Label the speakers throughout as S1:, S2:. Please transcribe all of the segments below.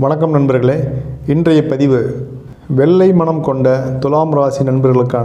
S1: வணக்கம் நண்பர்களே. இன்றைய பதிவு வெள்ளை மனம் கொண்ட துலாம் ராசி நண்பர்களுக்கான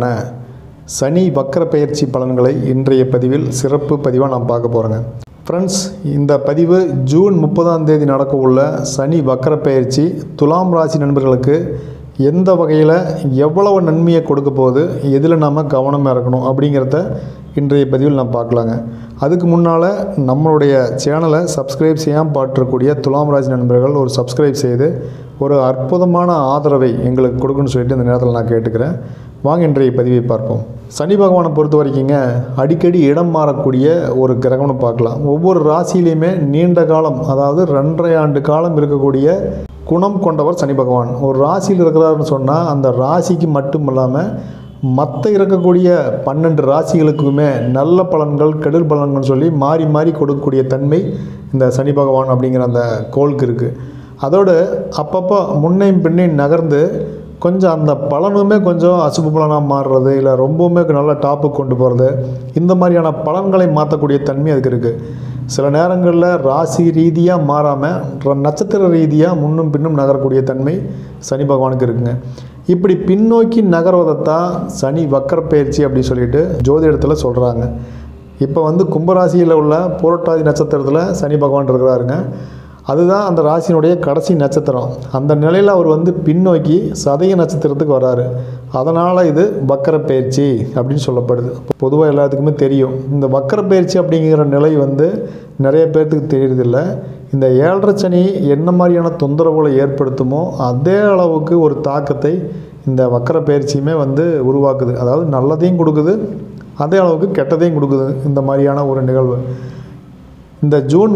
S1: சனி வக்கர பெயர்ச்சி பலன்களை இன்றைய பதிவில் சிறப்பு பதிவாக நாம் பார்க்க போகிறோங்க. ஃப்ரெண்ட்ஸ், இந்த பதிவு ஜூன் 30 நடக்க உள்ள சனி வக்கர பெயர்ச்சி துலாம் ராசி நண்பர்களுக்கு எந்த வகையில் எவ்வளவு நன்மையை கொடுக்க போகுது, எதில் நாம் கவனமாக இருக்கணும் அப்படிங்கிறத இன்றைய பதிவில் நாம் பார்க்கலாங்க. அதுக்கு முன்னால் நம்மளுடைய சேனலை சப்ஸ்கிரைப் செய்யாமல் பார்த்துருக்கூடிய துலாம் ராசி நண்பர்கள் ஒரு சப்ஸ்கிரைப் செய்து ஒரு அற்புதமான ஆதரவை எங்களுக்கு கொடுக்குன்னு சொல்லிட்டு இந்த நேரத்தில் நான் கேட்டுக்கிறேன். வாங்க இன்றைய பதிவை பார்ப்போம். சனி பகவானை பொறுத்த வரைக்குங்க அடிக்கடி இடம் மாறக்கூடிய ஒரு கிரகம்னு பார்க்கலாம். ஒவ்வொரு ராசியிலையுமே நீண்ட காலம், அதாவது 2.5 ஆண்டு காலம் இருக்கக்கூடிய குணம் கொண்டவர் சனி பகவான். ஒரு ராசியில் இருக்கிறாருன்னு சொன்னால் அந்த ராசிக்கு மட்டும் இல்லாமல் மற்ற இருக்கக்கூடிய 12 ராசிகளுக்குமே நல்ல பலன்கள் கெடுதல் பலன்கள்னு சொல்லி மாறி மாறி கொடுக்கக்கூடிய தன்மை இந்த சனி பகவான் அப்படிங்கிற அந்த கோளுக்கு இருக்குது. அதோடு அப்பப்போ முன்னையும் பின்னையும் நகர்ந்து கொஞ்சம் அந்த பலனுமே கொஞ்சம் அசுப பலனாக மாறுறது, இல்லை ரொம்பவுமே நல்ல டாப்புக்கு கொண்டு போகிறது, இந்த மாதிரியான பலன்களை மாற்றக்கூடிய தன்மை அதுக்கு இருக்குது. சில நேரங்களில் ராசி ரீதியாக மாறாமல் நட்சத்திர ரீதியாக முன்னும் பின்னும் நகரக்கூடிய தன்மை சனி பகவானுக்கு இருக்குங்க. இப்படி பின்னோக்கி நகர்வதைத்தான் சனி வக்கர பயிற்சி அப்படின்னு சொல்லிட்டு ஜோதிடத்தில் சொல்கிறாங்க. இப்போ கும்பராசியில் உள்ள புரட்டாதி நட்சத்திரத்தில் சனி பகவான் இருக்கிறாருங்க. அதுதான் அந்த ராசியினுடைய கடைசி நட்சத்திரம். அந்த நிலையில் அவர் பின்னோக்கி சதய நட்சத்திரத்துக்கு வராரு. அதனால் இது வக்கர பயிற்சி அப்படின்னு சொல்லப்படுது. பொதுவாக எல்லாத்துக்குமே தெரியும். இந்த வக்கர பயிற்சி அப்படிங்கிற நிலை நிறைய பேர்த்துக்கு தெரியறதில்லை. இந்த 7.5 சனி என்ன மாதிரியான தொந்தரவுகளை ஏற்படுத்துமோ அதே அளவுக்கு ஒரு தாக்கத்தை இந்த வக்கர பயிற்சியுமே உருவாக்குது. அதாவது நல்லதையும் கொடுக்குது, அதே அளவுக்கு கெட்டதையும் கொடுக்குது. இந்த மாதிரியான ஒரு நிகழ்வு இந்த ஜூன்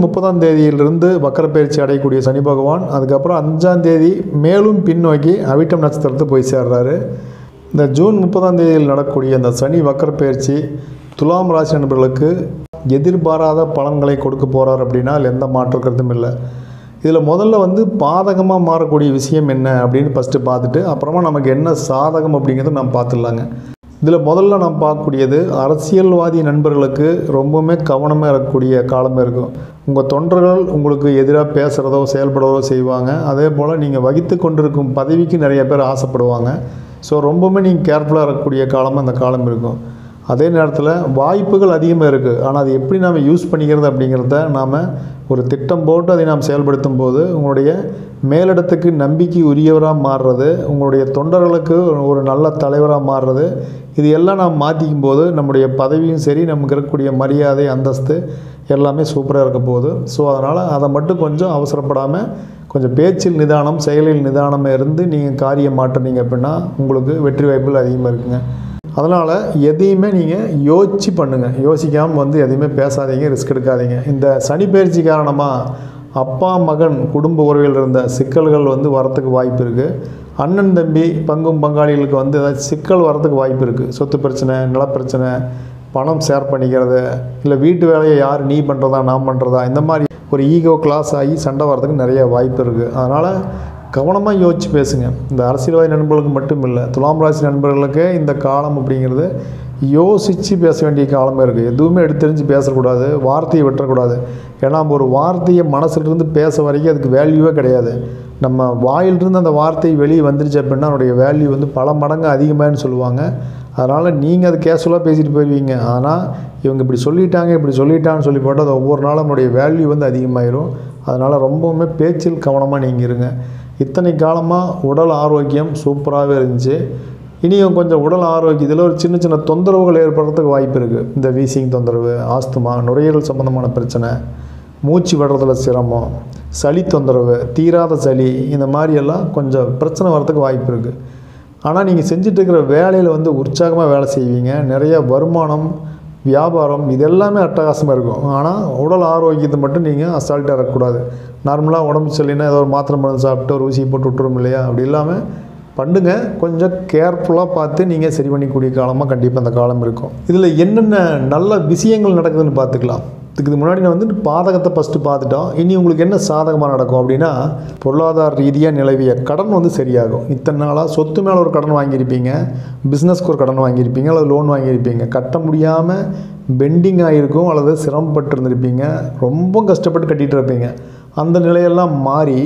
S1: 30 வக்கர பயிற்சி அடையக்கூடிய சனி பகவான் அதுக்கப்புறம் 5 மேலும் பின்னோக்கி அவிட்டம் நட்சத்திரத்துக்கு போய் சேர்றாரு. இந்த ஜூன் 30 நடக்கக்கூடிய இந்த சனி வக்கர பயிற்சி துலாம் ராசி நண்பர்களுக்கு எதிர்பாராத பலன்களை கொடுக்க போகிறார் அப்படின்னா அதில் எந்த மாற்று கருத்தும் இல்லை. இதில் முதல்ல பாதகமாக மாறக்கூடிய விஷயம் என்ன அப்படின்னு ஃபஸ்ட்டு பார்த்துட்டு அப்புறமா நமக்கு என்ன சாதகம் அப்படிங்கிறத நம்ம பார்த்துடலாங்க. இதில் முதல்ல நாம் பார்க்கக்கூடியது அரசியல்வாதி நண்பர்களுக்கு ரொம்பவுமே கவனமாக இருக்கக்கூடிய காலமே இருக்கும். உங்கள் தொண்டர்கள் உங்களுக்கு எதிராக பேசுகிறதோ செயல்படுறதோ செய்வாங்க. அதே போல் நீங்கள் வகித்து கொண்டிருக்கும் பதவிக்கு நிறைய பேர் ஆசைப்படுவாங்க. ஸோ ரொம்பவுமே நீங்கள் கேர்ஃபுல்லாக இருக்கக்கூடிய காலமாக அந்த காலம் இருக்கும். அதே நேரத்தில் வாய்ப்புகள் அதிகமாக இருக்குது. ஆனால் அது எப்படி நாம் யூஸ் பண்ணிக்கிறது அப்படிங்கிறத நாம் ஒரு திட்டம் போட்டு அதை நாம் செயல்படுத்தும் போது உங்களுடைய மேலிடத்துக்கு நம்பிக்கை உரியவராக மாறுறது, உங்களுடைய தொண்டர்களுக்கு ஒரு நல்ல தலைவராக மாறுறது, இது எல்லாம் நாம் மாற்றிக்கும் போது நம்முடைய பதவியும் சரி, நமக்கு இருக்கக்கூடிய மரியாதை அந்தஸ்து எல்லாமே சூப்பராக இருக்க போகுது. ஸோ அதனால் அதை மட்டும் கொஞ்சம் அவசரப்படாமல் கொஞ்சம் பேச்சில் நிதானம், செயலில் நிதானமாக இருந்து நீங்கள் காரியம் மாற்றினீங்க அப்படின்னா உங்களுக்கு வெற்றி வாய்ப்புகள் அதிகமாக இருக்குங்க. அதனால் எதையுமே நீங்கள் யோசித்து பண்ணுங்கள். யோசிக்காமல் எதையுமே பேசாதீங்க, ரிஸ்க் எடுக்காதீங்க. இந்த சனி பயிற்சி காரணமாக அப்பா மகன் குடும்ப உறவில் இருந்த சிக்கல்கள் வரத்துக்கு வாய்ப்பு இருக்குது. அண்ணன் தம்பி பங்கும் பங்காளிகளுக்கு ஏதாச்சும் சிக்கல் வரத்துக்கு வாய்ப்பு இருக்குது. சொத்து பிரச்சனை, நிலப்பிரச்சனை, பணம் ஷேர் பண்ணிக்கிறது, இல்லை வீட்டு வேலையை யார் நீ பண்ணுறதா நான் பண்ணுறதா, இந்த மாதிரி ஒரு ஈகோ கிளாஸ் ஆகி சண்டை வரதுக்கு நிறைய வாய்ப்பு இருக்குது. அதனால் கவனமாக யோசித்து பேசுங்க. இந்த அரசியல்வாதி நண்பர்களுக்கு மட்டும் இல்லை, துலாம் ராசி நண்பர்களுக்கு இந்த காலம் அப்படிங்கிறது யோசித்து பேச வேண்டிய காலமே இருக்குது. எதுவுமே எடுத்தெறிஞ்சு பேசக்கூடாது, வார்த்தையை விட்டுறக்கூடாது. ஏன்னா ஒரு வார்த்தையை மனசுலேருந்து பேச வரைக்கும் அதுக்கு வேல்யூவே கிடையாது. நம்ம வாயிலிருந்து அந்த வார்த்தை வெளியே வந்துருச்சு அப்படின்னா அதனுடைய வேல்யூ பல மடங்கு அதிகமாகனு சொல்லுவாங்க. அதனால் நீங்கள் அது கேஷுவலாக பேசிட்டு போயிடுவீங்க. ஆனால் இவங்க இப்படி சொல்லிட்டாங்கன்னு சொல்லி போட்டு அது ஒவ்வொரு நாளும் நம்மளுடைய வேல்யூ அதிகமாகிடும். அதனால் ரொம்பவுமே பேச்சில் கவனமாக நீங்கள் இருங்க. இத்தனை காலமாக உடல் ஆரோக்கியம் சூப்பராகவே இருந்துச்சு. இனியும் கொஞ்சம் உடல் ஆரோக்கியத்தில் ஒரு சின்ன சின்ன தொந்தரவுகள் ஏற்படுறதுக்கு வாய்ப்பு இருக்குது. இந்த வீசிங் தொந்தரவு, ஆஸ்துமா, நுரையீரல் சம்மந்தமான பிரச்சனை, மூச்சு விடுறதுல சிரமம், சளி தொந்தரவு, தீராத சளி, இந்த மாதிரியெல்லாம் கொஞ்சம் பிரச்சனை வரத்துக்கு வாய்ப்பு இருக்குது. ஆனால் நீங்கள் செஞ்சிட்ருக்கிற வேலையில் உற்சாகமாக வேலை செய்வீங்க. நிறைய வருமானம், வியாபாரம் இதெல்லாமே அட்டகாசமாக இருக்கும். ஆனால் உடல் ஆரோக்கியத்தை மட்டும் நீங்கள் அசால்ட்டாக இருக்கக்கூடாது. நார்மலாக உடம்பு சரியில்லைன்னா ஏதோ ஒரு மாத்திரை மருந்து சாப்பிட்டு ஒரு ஊசி போட்டு விட்டுரும் இல்லையா, அப்படி இல்லாமல் பண்ணுங்க. கொஞ்சம் கேர்ஃபுல்லாக பார்த்து நீங்கள் சரி பண்ணிக்கூடிய காலமாக கண்டிப்பாக அந்த காலம் இருக்கும். இதில் என்னென்ன நல்ல விஷயங்கள் நடக்குதுன்னு பார்த்துக்கலாம். இதுக்கு முன்னாடி நான் பாதகத்தை ஃபஸ்ட்டு பார்த்துட்டோம். இனி உங்களுக்கு என்ன சாதகமாக நடக்கும் அப்படின்னா, பொருளாதார ரீதியாக நிலவிய கடன் சரியாகும். இத்தனை நாளாக சொத்து மேலே ஒரு கடன் வாங்கியிருப்பீங்க, பிஸ்னஸ்க்கு ஒரு கடன் வாங்கியிருப்பீங்க, அல்லது லோன் வாங்கியிருப்பீங்க, கட்ட முடியாமல் பெண்டிங் ஆகிருக்கும், அல்லது சிரமப்பட்டு இருந்திருப்பீங்க, ரொம்ப கஷ்டப்பட்டு கட்டிகிட்டு இருப்பீங்க. அந்த நிலையெல்லாம் மாறி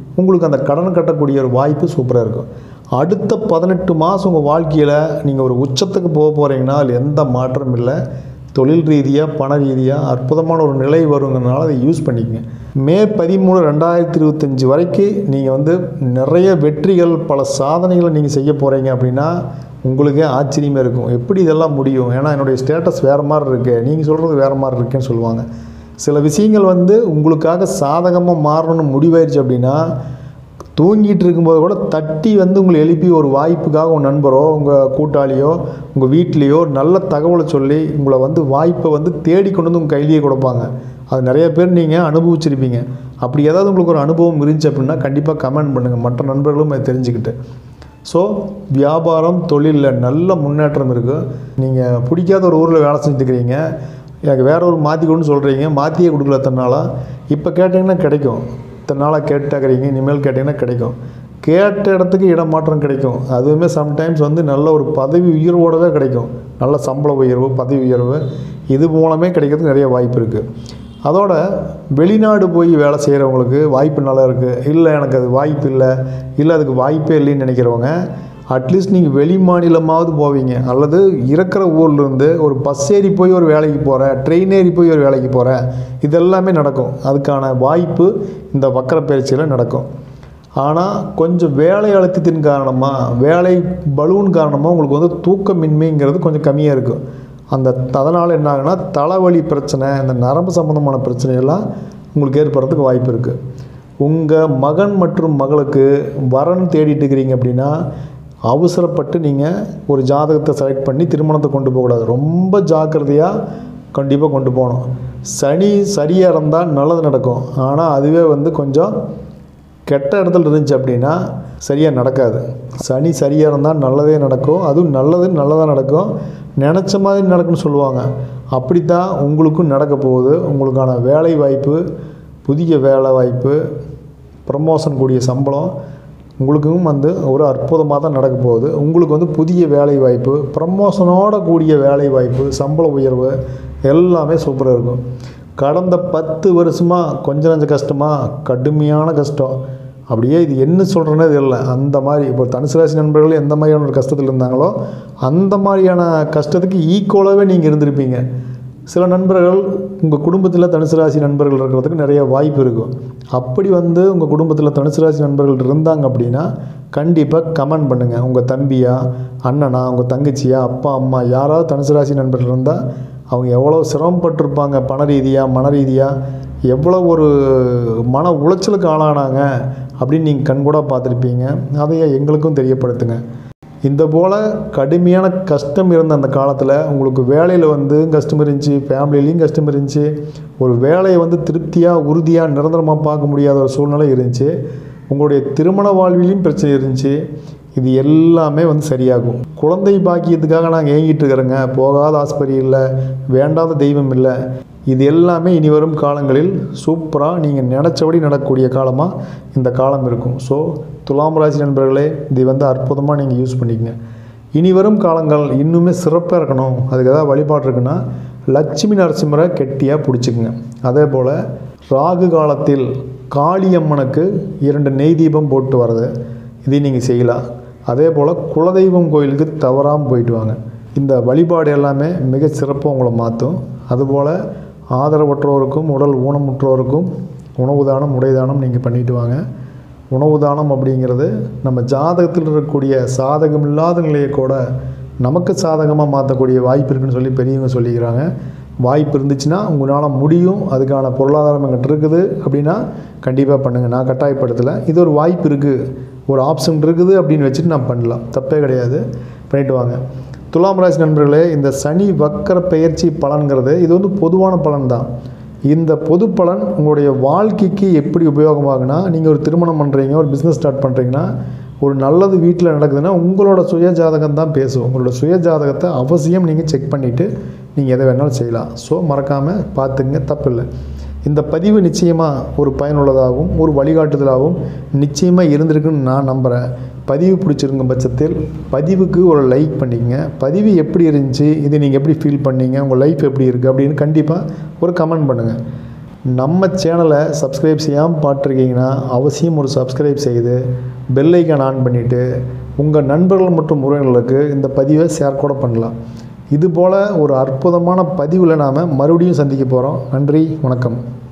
S1: உங்களுக்கு அந்த கடன் கட்டக்கூடிய ஒரு வாய்ப்பு சூப்பராக இருக்கும். அடுத்த 18 மாதம் உங்கள் வாழ்க்கையில் நீங்கள் ஒரு உச்சத்துக்கு போக போகிறீங்கன்னா அதில் எந்த மாற்றமும் இல்லை. தொழில் ரீதியாக பண ரீதியாக அற்புதமான ஒரு நிலை வருங்கிறதுனால அதை யூஸ் பண்ணிக்கங்க. மே 13, 2025 வரைக்கும் நீங்கள் வந்து நிறைய வெற்றிகள் பல சாதனைகளை நீங்கள் செய்ய போகிறீங்க அப்படின்னா உங்களுக்கே ஆச்சரியமாக இருக்கும். எப்படி இதெல்லாம் முடியும்? ஏன்னா என்னுடைய ஸ்டேட்டஸ் வேறு மாதிரி இருக்குது, நீங்கள் சொல்கிறது வேறு மாதிரி இருக்குன்னு சொல்லுவாங்க. சில விஷயங்கள் வந்து உங்களுக்காக சாதகமாக மாறணும்னு முடிவாயிருச்சு அப்படின்னா தூங்கிட்டு இருக்கும்போது கூட தட்டி வந்து உங்களை எழுப்பி ஒரு வாய்ப்புக்காக உங்கள் நண்பரோ உங்கள் கூட்டாளியோ உங்கள் வீட்லேயோ நல்ல தகவலை சொல்லி உங்களை வந்து வாய்ப்பை வந்து தேடி கொண்டு வந்து உங்கள் கையிலேயே கொடுப்பாங்க. அது நிறைய பேர் நீங்கள் அனுபவிச்சிருப்பீங்க. அப்படி ஏதாவது உங்களுக்கு ஒரு அனுபவம் இருந்துச்சு அப்படின்னா கண்டிப்பாக கமெண்ட் பண்ணுங்கள், மற்ற நண்பர்களும் அதை தெரிஞ்சுக்கிட்டு. ஸோ வியாபாரம் தொழிலில் நல்ல முன்னேற்றம் இருக்குது. நீங்கள் பிடிக்காத ஒரு ஊரில் வேலை செஞ்சுருக்கிறீங்க, எனக்கு வேற ஒரு மாற்றிக்கொண்டு சொல்கிறீங்க, மாற்றியே கொடுக்கல தன்னால. இப்போ கேட்டிங்கன்னா கிடைக்கும், நாளாக கேட்டுக்கிறீங்க, இனிமேல் கேட்டிங்கன்னா கிடைக்கும். கேட்ட இடத்துக்கு இடமாற்றம் கிடைக்கும். அதுவுமே சம்டைம்ஸ் வந்து நல்ல ஒரு பதவி உயர்வோடவே கிடைக்கும். நல்ல சம்பள உயர்வு, பதவி உயர்வு இது மூலமே கிடைக்கிறதுக்கு நிறைய வாய்ப்பு இருக்குது. அதோட வெளிநாடு போய் வேலை செய்கிறவங்களுக்கு வாய்ப்பு நல்லா இருக்குது. இல்லை எனக்கு அது வாய்ப்பு இல்லை அதுக்கு வாய்ப்பே இல்லைன்னு நினைக்கிறவங்க அட்லீஸ்ட் நீங்கள் வெளி மாநிலமாவது போவீங்க, அல்லது இருக்கிற ஊர்லேருந்து ஒரு பஸ் ஏறி போய் ஒரு வேலைக்கு போகிறேன், ட்ரெயின் ஏறி போய் ஒரு வேலைக்கு போகிறேன், இதெல்லாமே நடக்கும். அதுக்கான வாய்ப்பு இந்த வக்கர பயிற்சியில் நடக்கும். ஆனால் கொஞ்சம் வேலை அழுத்தத்தின் காரணமாக, வேலை பலூன் காரணமாக உங்களுக்கு வந்து தூக்கமின்மைங்கிறது கொஞ்சம் கம்மியாக இருக்கும். அதனால் என்ன ஆகுனா தலைவலி பிரச்சனை, இந்த நரம்பு சம்மந்தமான பிரச்சனையெல்லாம் உங்களுக்கு ஏற்படுறதுக்கு வாய்ப்பு இருக்குது. உங்கள் மகன் மற்றும் மகளுக்கு வரன் தேடிட்டு இருக்கிறீங்க அப்படின்னா அவசரப்பட்டு நீங்கள் ஒரு ஜாதகத்தை செலக்ட் பண்ணி திருமணத்தை கொண்டு போகக்கூடாது. ரொம்ப ஜாக்கிரதையாக கண்டிப்பாக கொண்டு போகணும். சனி சரியாக இருந்தால் நல்லது நடக்கும். ஆனால் அதுவே வந்து கொஞ்சம் கெட்ட இடத்துல இருந்துச்சு அப்படின்னா சரியாக நடக்காது. சனி சரியாக இருந்தால் நல்லதே நடக்கும். அதுவும் நல்லதாக நடக்கும், நினச்ச மாதிரி நடக்கும்னு சொல்லுவாங்க. அப்படித்தான் உங்களுக்கும் நடக்க போகுது. உங்களுக்கான வேலை வாய்ப்பு, புதிய வேலை வாய்ப்பு, ப்ரமோஷன் கூடிய சம்பளம் உங்களுக்கும் வந்து ஒரு அற்புதமாக தான் நடக்க போகுது. உங்களுக்கு வந்து புதிய வேலை வாய்ப்பு, ப்ரமோஷனோட கூடிய வேலை வாய்ப்பு, சம்பள உயர்வு எல்லாமே சூப்பராக இருக்கும். கடந்த 10 வருஷமாக கொஞ்சம் நஞ்ச கஷ்டமாக, கடுமையான கஷ்டம், அப்படியே இது என்ன சொல்கிறேன்னே தெரியல. அந்த மாதிரி இப்போ தனுசு ராசி நண்பர்கள் எந்த மாதிரியான ஒரு கஷ்டத்தில் இருந்தாங்களோ அந்த மாதிரியான கஷ்டத்துக்கு ஈக்குவலாகவே நீங்கள் இருந்திருப்பீங்க. சில நண்பர்கள் உங்கள் குடும்பத்தில் தனுசு ராசி நண்பர்கள் இருக்கிறதுக்கு நிறைய வாய்ப்பு இருக்கும். அப்படி வந்து உங்கள் குடும்பத்தில் தனுசு ராசி நண்பர்கள் இருந்தாங்க அப்படின்னா கண்டிப்பாக கமெண்ட் பண்ணுங்கள். உங்கள் தம்பியா, அண்ணனா, உங்கள் தங்கச்சியா, அப்பா அம்மா யாராவது தனுசு ராசி நண்பர்கள் இருந்தால் அவங்க எவ்வளோ சிரமப்பட்டிருப்பாங்க, பண ரீதியாக மன ரீதியாக எவ்வளோ ஒரு மன உளைச்சலுக்கு ஆளானாங்க அப்படின்னு நீங்கள் கண்கூடாக பார்த்துருப்பீங்க. அதையே எங்களுக்கும் தெரியப்படுத்துங்க. இந்த போல் கடுமையான கஷ்டம் இருந்த அந்த காலத்தில் உங்களுக்கு வேலையில் வந்து கஷ்டம் இருந்துச்சு, ஃபேமிலிலையும் கஷ்டம் இருந்துச்சு, ஒரு வேலையை வந்து திருப்தியாக உறுதியாக நிரந்தரமாக பார்க்க முடியாத ஒரு சூழ்நிலை இருந்துச்சு, உங்களுடைய திருமண வாழ்விலையும் பிரச்சனை இருந்துச்சு. இது எல்லாமே வந்து சரியாகும். குழந்தை பாக்கியத்துக்காக நாங்கள் ஏங்கிட்டு இருக்கிறோங்க, போகாத ஆஸ்பத்திரி இல்லை, வேண்டாத தெய்வம் இல்லை. இது எல்லாமே இனி வரும் காலங்களில் சூப்பராக நீங்கள் நினச்சபடி நடக்கக்கூடிய காலமாக இந்த காலம் இருக்கும். ஸோ துலாம் ராசி நண்பர்களே, இது வந்து அற்புதமாக நீங்கள் யூஸ் பண்ணிக்கங்க. இனி வரும் காலங்கள் இன்னுமே சிறப்பாக இருக்கணும், அதுக்கு ஏதாவது வழிபாடு இருக்குன்னா லட்சுமி நரசிம்மரை கெட்டியாக பிடிச்சிக்குங்க. அதே போல் ராகு காலத்தில் காளியம்மனுக்கு 2 நெய் தீபம் போட்டு வர்றது, இதை நீங்கள் செய்யலாம். அதே போல் குலதெய்வம் கோயிலுக்கு தவறாமல் போயிட்டு வாங்க. இந்த வழிபாடு எல்லாமே மிக சிறப்பாக உங்களை மாற்றும். அதுபோல் ஆதரவற்றோருக்கும் உடல் ஊனமுற்றோருக்கும் உணவு தானம், உடை தானம் நீங்கள் பண்ணிட்டு வாங்க. உணவு தானம் அப்படிங்கிறது நம்ம ஜாதகத்தில் இருக்கக்கூடிய சாதகம் இல்லாத நிலையை கூட நமக்கு சாதகமாக மாற்றக்கூடிய வாய்ப்பு இருக்குதுன்னு சொல்லி பெரியவங்க சொல்லிக்கிறாங்க. வாய்ப்பு இருந்துச்சுன்னா உங்களால் முடியும், அதுக்கான பொருளாதாரம் எங்கிட்ட இருக்குது அப்படின்னா கண்டிப்பாக பண்ணுங்கள். நான் கட்டாயப்படுத்தலை, இது ஒரு வாய்ப்பு இருக்குது, ஒரு ஆப்ஷன் இருக்குது அப்படின்னு வச்சுட்டு நான் பண்ணலாம், தப்பே கிடையாது, பண்ணிட்டு வாங்க. துலாம் ராசி நண்பர்களே, இந்த சனி வக்கர பெயர்ச்சி பலன்கிறது இது வந்து பொதுவான பலன் தான். இந்த பொது பலன் உங்களுடைய வாழ்க்கைக்கு எப்படி உபயோகமாகுனா, நீங்கள் ஒரு திருமணம் பண்ணுறீங்க, ஒரு பிஸ்னஸ் ஸ்டார்ட் பண்ணுறீங்கன்னா, ஒரு நல்லது வீட்டில் நடக்குதுன்னா உங்களோட சுய ஜாதகம் தான் பேசும். உங்களோட சுய ஜாதகத்தை அவசியம் நீங்கள் செக் பண்ணிவிட்டு நீங்கள் எதை வேணாலும் செய்யலாம். ஸோ மறக்காமல் பார்த்துங்க, தப்பில்லை. இந்த பதிவு நிச்சயமாக ஒரு பயனுள்ளதாகவும் ஒரு வழிகாட்டுதலாகவும் நிச்சயமாக இருந்திருக்குன்னு நான் நம்புகிறேன். பதிவு பிடிச்சிருங்க பட்சத்தில் பதிவுக்கு ஒரு லைக் பண்ணிக்கங்க. பதிவு எப்படி இருந்துச்சு, இது நீங்கள் எப்படி ஃபீல் பண்ணீங்க, உங்கள் லைஃப் எப்படி இருக்குது அப்படின்னு கண்டிப்பாக ஒரு கமெண்ட் பண்ணுங்கள். நம்ம சேனலை சப்ஸ்கிரைப் செய்யாமல் பார்த்துருக்கீங்கன்னா அவசியம் ஒரு சப்ஸ்கிரைப் செய்து பெல் ஐக்கான் ஆன் பண்ணிவிட்டு உங்கள் நண்பர்கள் மற்றும் உறவினர்களுக்கு இந்த பதிவை ஷேர் கூட பண்ணலாம். இதுபோல் ஒரு அற்புதமான பதிவில் நாம் மறுபடியும் சந்திக்க போகிறோம். நன்றி, வணக்கம்.